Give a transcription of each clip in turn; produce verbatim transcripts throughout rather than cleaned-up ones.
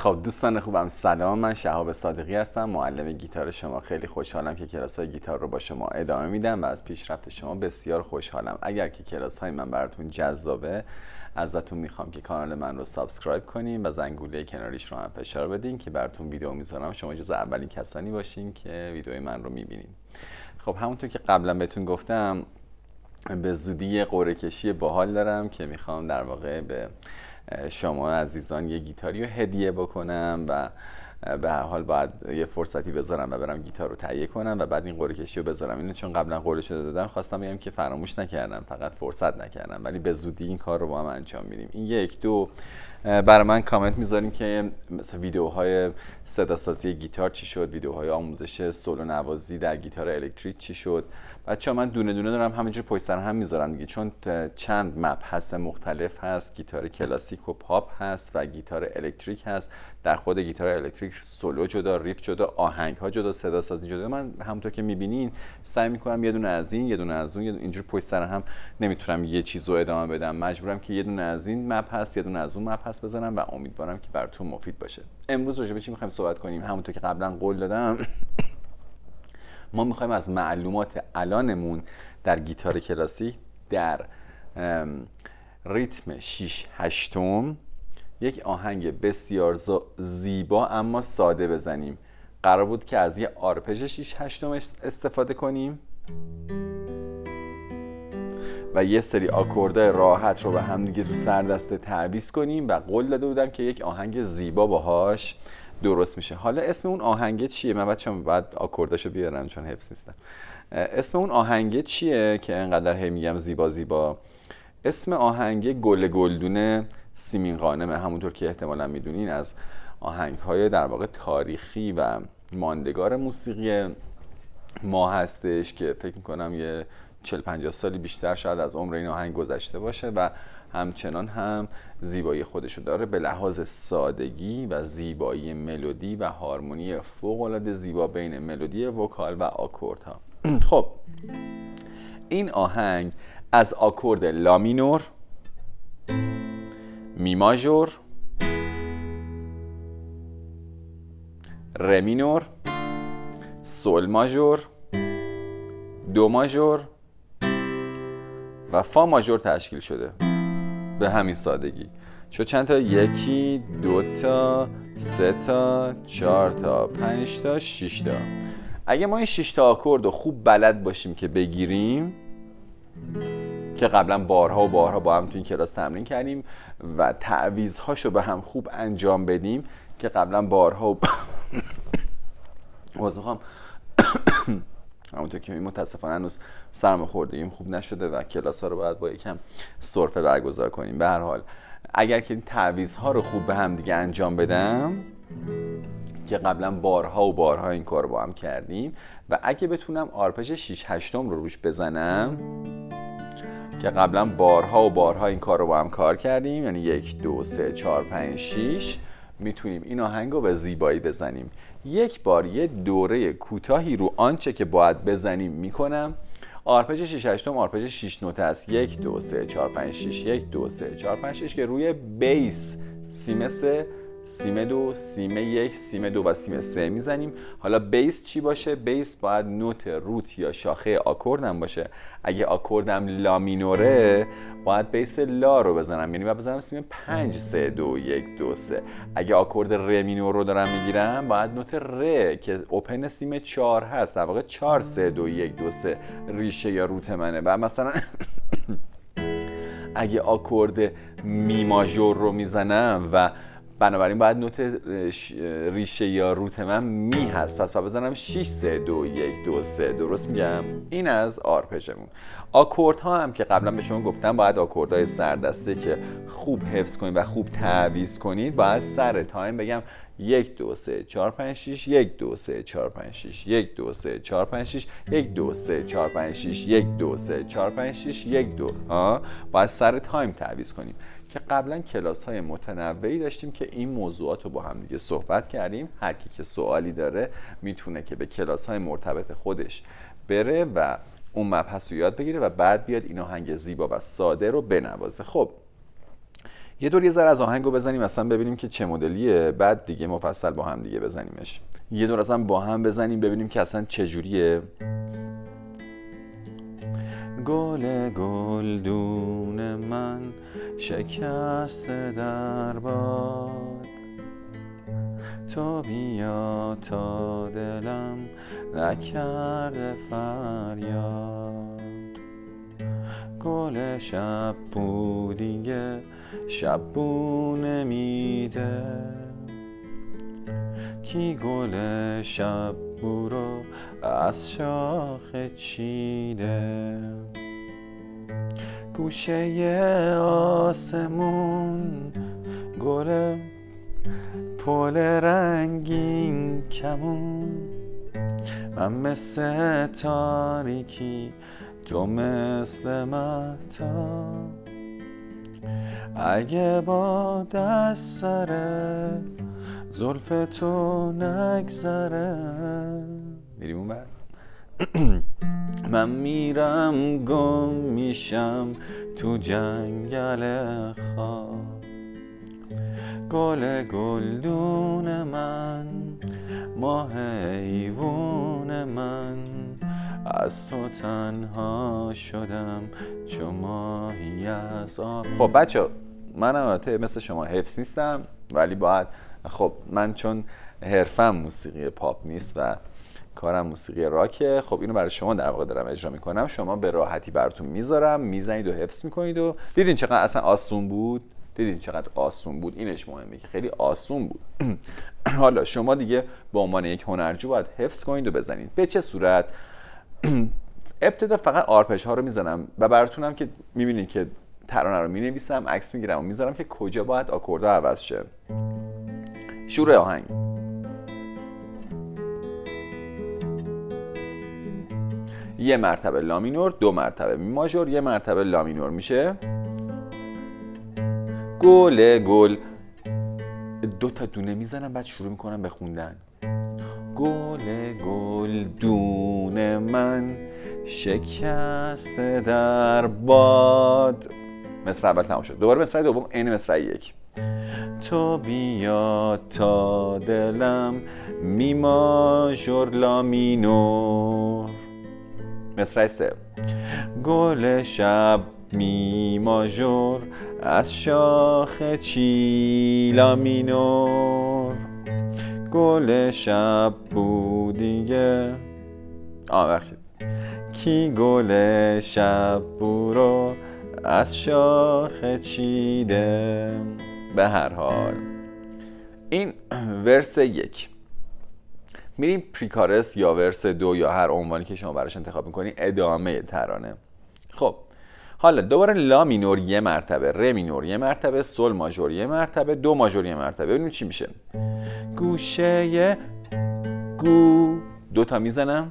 خب دوستان خوبم، سلام. من شهاب صادقی هستم، معلم گیتار شما. خیلی خوشحالم که کلاس‌های گیتار رو با شما ادامه میدم و از پیشرفت شما بسیار خوشحالم. اگر که کلاس‌های من براتون جذابه، ازتون میخوام که کانال من رو سابسکرایب کنین و زنگوله کناریش رو هم فشار بدین که براتون ویدیو میذارم شما جز اولین کسانی باشین که ویدیوی من رو میبینین. خب همونطور که قبلا بهتون گفتم، به زودی یه قرعه کشی باحال دارم که میخوام در واقع به شما عزیزان یه گیتاری رو هدیه بکنم و به هر حال باید یه فرصتی بذارم و برم گیتار رو تهیه کنم و بعد این قرعه کشی رو بذارم. اینو چون قبلا قرعه شده دادم، خواستم بگم که فراموش نکردم، فقط فرصت نکردم، ولی به زودی این کار رو با هم انجام میدیم. این یک دو برای من کامنت میذاریم که مثلا ویدیوهای صدا سازی گیتار چی شد، ویدیوهای آموزش سولو نوازی در گیتار الکتریک چی شد. بچه‌ها من دونه دونه دارم همینجور پشت سر هم میذارم دیگه، چون چند مبحث مختلف هست. گیتار کلاسیک و پاپ هست و گیتار الکتریک هست. در خود گیتار الکتریک سولو جدا، ریف جدا، آهنگ ها جدا، صدا سازی جدا. من همونطور که میبینین سعی میکنم یه دونه از این، یه دونه از اون، اینجور پشت سر هم نمیتونم یه چیزو ادامه بدم، مجبورم که یه دونه از این مبحث، یه دونه از اون مبحث بزنم و امیدوارم که براتون مفید باشه. امروز راجع به چی میخوایم صحبت کنیم؟ همونطور که قبلا قول دادم ما میخوایم از معلومات الانمون در گیتار کلاسیک در ریتم شش هشتم یک آهنگ بسیار زیبا اما ساده بزنیم. قرار بود که از یه آرپژ شش هشتم استفاده کنیم و یه سری آکوردهای راحت رو به هم دیگه تو سردسته تعویض کنیم و قول داده بودم که یک آهنگ زیبا باهاش درست میشه. حالا اسم اون آهنگ چیه؟ من بچه‌م بعد آکورداشو بیارم چون حفظ نیستم. اسم اون آهنگ چیه که انقدر هی میگم زیبا زیبا؟ اسم آهنگ گل گلدون سیمین غانمه. همونطور که احتمالا میدونین از آهنگ‌های در واقع تاریخی و ماندگار موسیقی ما هستش که فکر میکنم یه چهل پنجاه سالی بیشتر شاید از عمر این آهنگ گذشته باشه و همچنان هم زیبایی خودشو داره به لحاظ سادگی و زیبایی ملودی و هارمونی فوق‌العاده زیبا بین ملودی وکال و آکوردها. خب این آهنگ از آکورد لا مینور، می ماژور، ره مینور، سول ماژور، دو ماژور و فا ماژور تشکیل شده. به همین سادگی. چون چند تا؟ یکی، دو تا، سه تا، چهار تا، پنج تا، شش تا. اگه ما این شش تا آکورد رو خوب بلد باشیم که بگیریم، که قبلا بارها و بارها با هم تو این کلاس تمرین کردیم و تعویض‌هاشو به هم خوب انجام بدیم، که قبلا بارها و عذر میخوام همونطور که متاسفانه هنوز سرماخوردگیم خوب نشده و کلاس ها رو باید با یکم سرفه برگزار کنیم. به هر حال اگر که این تعویض ها رو خوب به هم دیگه انجام بدم، که قبلا بارها و بارها این کار رو با هم کردیم، و اگه بتونم آرپژ شش هشتم رو روش بزنم، که قبلا بارها و بارها این کار رو با هم کار کردیم، یعنی یک دو سه چهار پنج شش، میتونیم این آهنگ رو به زیبایی بزنیم. یک بار یه دوره کوتاهی رو آنچه که باید بزنیم میکنم. آرپژ شش هشتم آرپژ شش نوته است. یک دو سه چهار پنج شش، یک دو سه چهار پنج شش، که روی بیس سیم سه، سیم دو، سیم یک، سیم دو و سیم سه میزنیم. حالا بیس چی باشه؟ بیس باید نوت روت یا شاخه آکوردم باشه. اگه آکوردم لا مینوره باید بیس لا رو بزنم، یعنی باید بزنم سیم پنج سه دو یک دو سه. اگه آکورد ره مینور رو دارم میگیرم باید نوت ره که اوپن سیم چهار هست، در واقع چهار سه دو یک دو سه ریشه یا روت منه. و مثلا اگه آکورد می ماژور رو میزنم و بنابراین باید نوت ریشه یا روت من می هست، پس باید بزنم شش سه دو یک دو سه. درست میگم؟ این از آرپژمون. آکورد ها هم که قبلا به شما گفتم باید آکوردهای سردسته که خوب حفظ کنید و خوب تعویض کنید. باید سر تایم بگم یک دو سه چهار پنج شش، یک دو سه چهار پنج شش، یک دو سه چهار پنج شش، یک دو سه چهار پنج شش، یک دو سه چهار پنج شش، یک دو. ها باید سر تایم تعویض کنیم، که قبلا کلاس های متنوعی داشتیم که این موضوعات رو با هم دیگه صحبت کردیم. هر کی که سوالی داره میتونه که به کلاس های مرتبط خودش بره و اون مبحث رو یاد بگیره و بعد بیاد این آهنگ زیبا و ساده رو بنوازه. خب یه دور یه ذره از آهنگو بزنیم اصلا ببینیم که چه مدلیه، بعد دیگه مفصل با هم دیگه بزنیمش. یه دور اصلا با هم بزنیم ببینیم که اصلا چه جوریه. گل گلدون من شکسته در باد، تو بیا تا دلم نکرده فریاد. گل شب بو دیگه شب بو نمیده، کی گل شب بو رو از شاخه چیده. گوشه آسمون گل پل رنگین کمون، من مثل تاریکی تو مثل مهتاب. اگه با دست سر زلف تو نگذره، میریم اون بعد من میرم گم میشم تو جنگل خواب. گل گلدون من ماه حیوون من، از تو تنها شدم چو ماهی از آب. خب بچه من البته مثل شما حفظ نیستم، ولی باید خب من چون حرفم موسیقی پاپ نیست و کارم موسیقی راکه، خب اینو برای شما در واقع دارم اجرا میکنم. شما به راحتی براتون میذارم، میزنید و حفظ میکنید. و دیدین چقدر اصلا آسون بود؟ دیدین چقدر آسون بود؟ اینش مهمه که خیلی آسون بود. حالا شما دیگه به عنوان یک هنرجو باید حفظ کنید و بزنید. به چه صورت؟ ابتدا فقط آرپش ها رو میزنم و براتونم که میبینید که ترانه رو مینویسم، عکس میگیرم و میذارم که کجا باید آکوردها عوض شه. شروع آهنگ. یه مرتبه لا مینور، دو مرتبه می ماژور، یه مرتبه لا مینور میشه گل گل. دو تا دونه میزنم بعد شروع میکنم به خوندن. گل گل دون من شکسته در باد. مصرع اول تمام شد. دوباره مصرع دوم عین مصرع یک. تو بیا تا دلم می ماژور لا مینور. مصرع سه. گل شب می ماژور از شاخه چی لا مینور. گل شب بو دیگه آه بخشید کی گل شب بو رو از شاخه چیده. به هر حال این ورس یک. میریم پریکارس یا ورس دو یا هر عنوانی که شما براش انتخاب میکنی، ادامه ترانه. خب حالا دوباره لا مینور یه مرتبه، ر مینور یه مرتبه، سل ماژور یه مرتبه، دو ماژور یه مرتبه. ببینیم چی میشه. گوشه گو دو تا میزنم.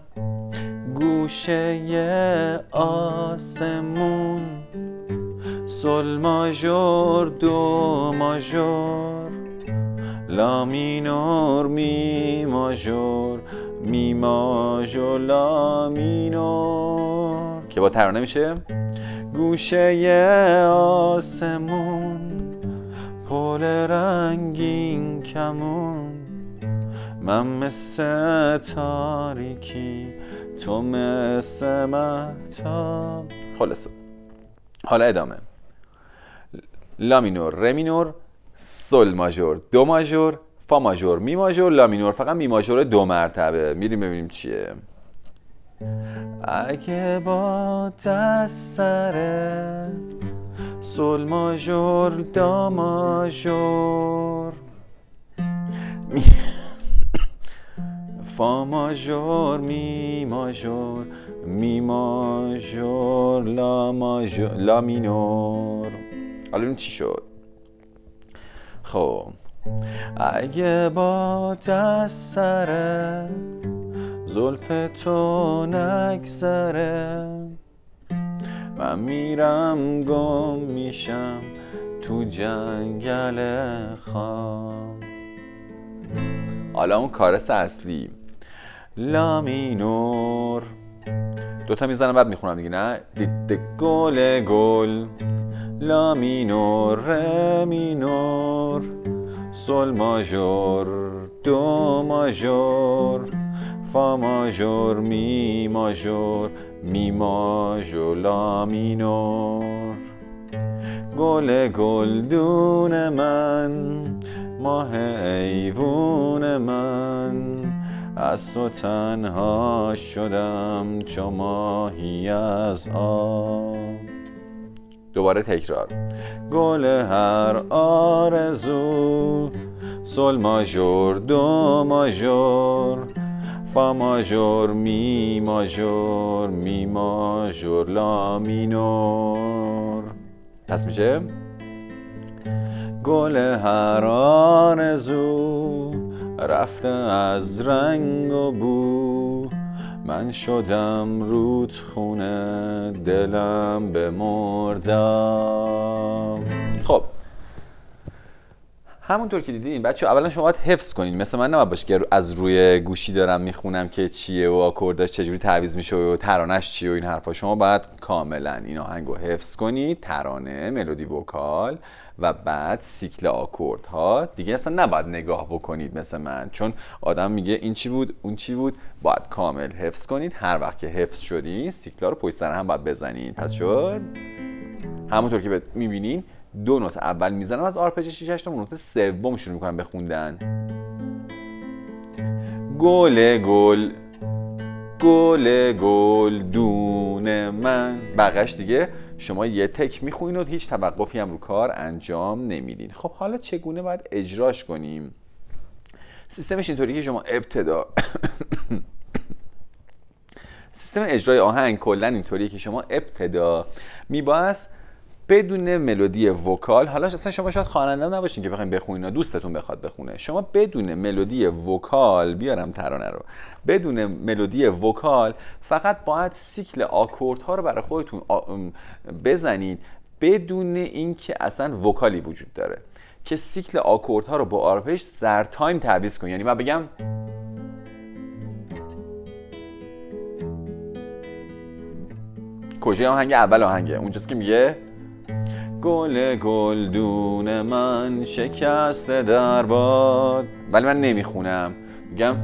گوشه آسمون سل ماژور دو ماژور، لا مینور می ماژور می ماژور لا مینور که با ترانه میشه گوشه آسمون پل رنگین کمون، من مثل تاریکی تو مثل مهتاب. خلاصه حالا ادامه. لا مینور، ر مینور، سل ماژور، دو ماژور، فا ماژور، می ماژور، لا مینور. فقط می ماژور دو مرتبه. میریم ببینیم چیه. اگه با دست سر سل ماژور دا ماژور فا ماژور می ماژور می ماژور لا ماژور لا مینور. حالا ببینیم چی شد. خب اگه با دست سر زلف تو نگذره، من میرم گم میشم تو جنگل خام. حالا اون کارس اصلی لا مینور دوتا میزنم بعد میخونم دیگه. نه د گل گل لا مینور ره مینور سل ماژور دو ماژور فا ماژور می ماژور می ماژور لا مینور گل گلدون من ماه ایوون من از تو تنها شدم چو ماهی از آب. دوباره تکرار. گل هر آرزو سل ماژور دو ماژور فا ماژور می ماژور می ماژور لا مینور. پس میشه گل هر آرزو رفته از رنگ و بو من شدم رودخونه دلم بمردم. خب همونطور که دیدین بچه اولا شما باید حفظ کنین، مثل من نباید باشه که از روی گوشی دارم میخونم که چیه و آکورداش چجوری تعویض میشه و ترانش چیه و این حرفا. شما باید کاملا این آهنگو حفظ کنید، ترانه، ملودی، وکال و بعد سیکل آکوردها. دیگه اصلا نباید نگاه بکنید مثل من، چون آدم میگه این چی بود اون چی بود. باید کامل حفظ کنید. هر وقت که حفظ شدین سیکلا رو پشت سر هم باید بزنید. پس شد همونطور که میبینین دو نوت اول میزنم از آرپج شش هشت، نوت سوم شروع میکنم بخوندن. گل گل گل گل دون من. بقیش دیگه شما یه تک میخونید و هیچ توقفی هم رو کار انجام نمیدین. خب حالا چگونه باید اجراش کنیم؟ سیستمش اینطوری که شما ابتدا سیستم اجرای آهنگ کلا اینطوریه که شما ابتدا میباید بدون ملودی وکال، حالا اصلا شما شاید خواننده نباشین که بخواید بخونین، دوستتون بخواد بخونه، شما بدون ملودی وکال، بیارم ترانه رو، بدون ملودی وکال فقط باید سیکل آکوردها رو برای خودتون بزنید بدون اینکه اصلا وکالی وجود داره، که سیکل آکوردها رو با آرپش زر تایم تعویض کنید. یعنی من بگم کجای آهنگ؟ اول آهنگه اونجاست که میگه گل گلدون من شکسته در باد، ولی من نمیخونم، میگم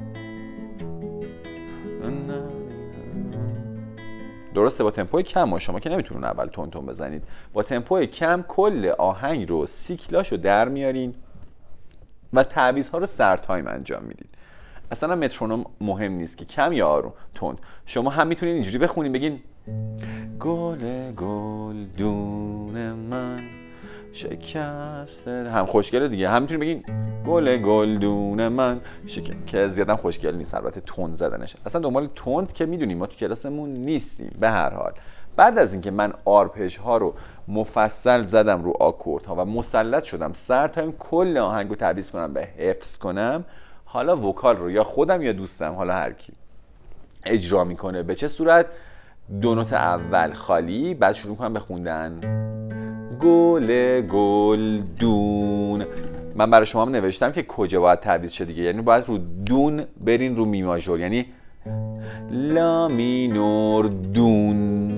درسته با تمپوی کم. شما که نمیتونون اول تون تون بزنید، با تمپوی کم کل آهنگ رو سیکلاشو در میارین و تعویض ها رو سر تایم انجام میدید. اصلا مترونوم مهم نیست که کم یا آروم، تند. شما هم میتونید اینجوری بخونین، بگین گل گلدون من شکسته، هم خوشگله دیگه. هم میتونید بگین گل گلدون من شکسته، که زیادم خوشگل نیست البته تند زدنش. اصلا دنبال تند که میدونیم ما تو کلاسمون نیستیم. به هر حال بعد از اینکه من آرپژ ها رو مفصل زدم رو آکورد ها و مسلط شدم سر تایم کل آهنگو تعویض کنم به حفظ کنم، حالا وکال رو یا خودم یا دوستم، حالا هر کی اجرا میکنه. به چه صورت؟ دو نوت اول خالی، بعد شروع میکنم به خوندن گل گلدون. من برای شما هم نوشتم که کجا باید تعویض شه دیگه، یعنی باید رو دون برین رو می ماژور، یعنی لا مینور دون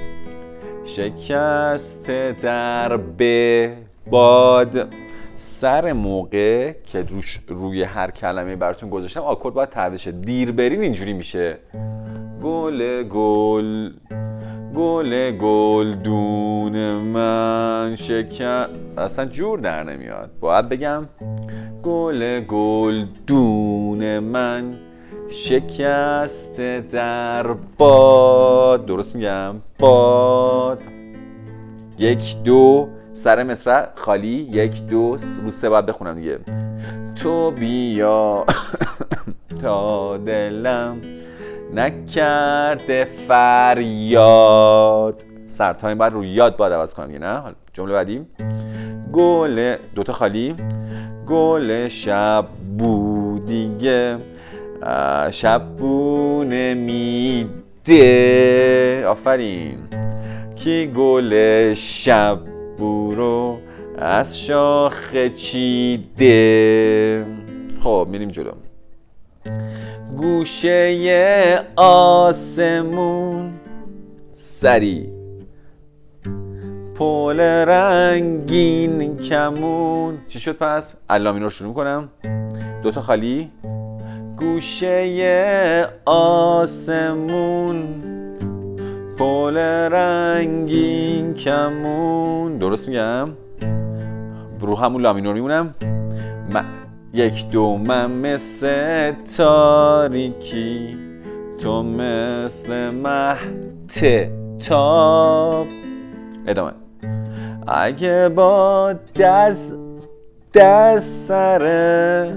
شکسته در به باد. سر موقع که روش روی هر کلمه براتون گذاشتم آکورد باید تعویض شه. دیر برین اینجوری میشه گل گل گل گلدون من شکن، اصلا جور در نمیاد. باید بگم گل گلدون من شکسته در باد. درست میگم؟ باد. یک دو سر مصرع خالی، یک دو رو سه باید بخونم دیگه. تو بیا تا دلم نکرده فریاد. سر تایم باید رو یاد باید عوض کنم دیگه، نه؟ جمله بعدی گل دوتا خالی، گل شب بودیگه شب بو نمیده. آفرین. کی گل شب بو رو از شاخه چیده. خب میریم جلو. گوشه آسمون سری پل رنگین کمون. چی شد پس؟ علامین رو شروع کنم. دوتا خالی. گوشه آسمون، پل رنگین کمون. درست میگم؟ رو همون لامینور میمونم. من یک دو من مثل تاریکی، تو مثل مهتاب. ادامه. اگه با دست دست سر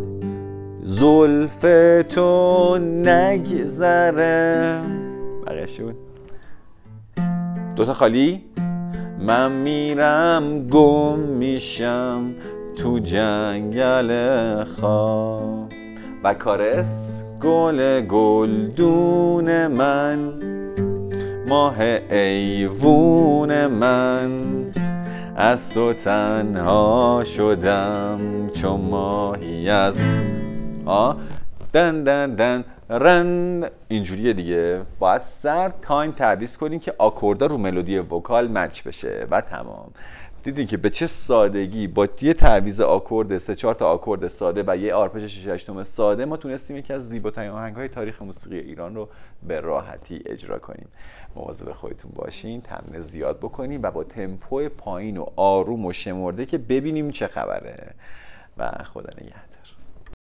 زلف تو نگذره. بقیه شد. دوتا خالی. من میرم گم میشم تو جنگل خواب. و کارس. گل گلدون من، ماه ایوون من، از تو تنها شدم چون ماهی از آه دن دن دن رن. اینجوریه دیگه. باید سر تایم تعویض کنیم که آکوردا رو ملودی وکال مچ بشه و تمام. دیدین که به چه سادگی با یه تعویض آکورد سه چهار تا آکورد ساده و یه آرپش شش هشتم ساده ما تونستیم یکی از زیباترین آهنگ‌های تاریخ موسیقی ایران رو به راحتی اجرا کنیم. مواظب خودتون باشین، تمرین زیاد بکنین و با تمپو پایین و آروم و شمرده که ببینیم چه خبره. و خدا نگهدار.